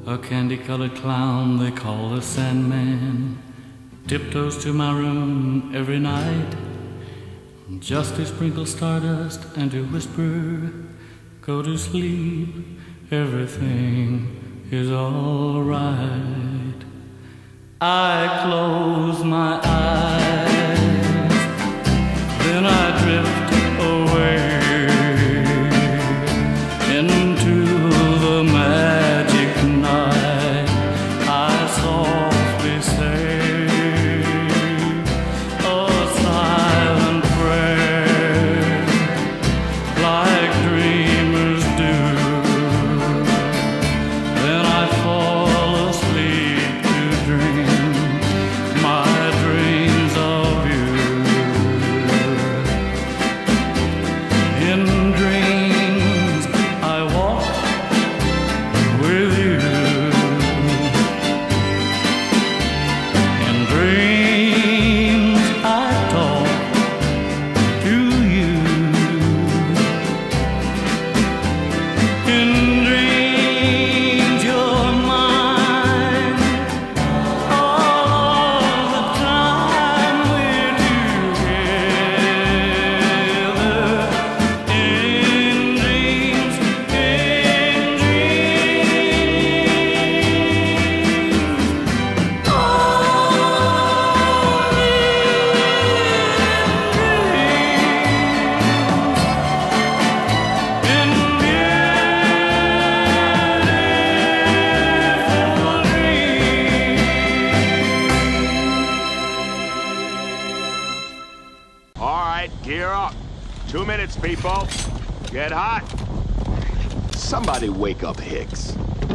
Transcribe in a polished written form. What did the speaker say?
A candy-colored clown they call the Sandman tiptoes to my room every night, just to sprinkle stardust and to whisper, go to sleep, everything is all right. I close my eyes, then I drift away into the magic night. I softly say a silent prayer, like dreamers do. Then I fall asleep to dream my dreams of you. In dreams I walk with you. In dreams I talk to you. In dreams you're mine all the time we're together. In dreams, All right, gear up. 2 minutes, people. Get hot. Somebody wake up Hicks.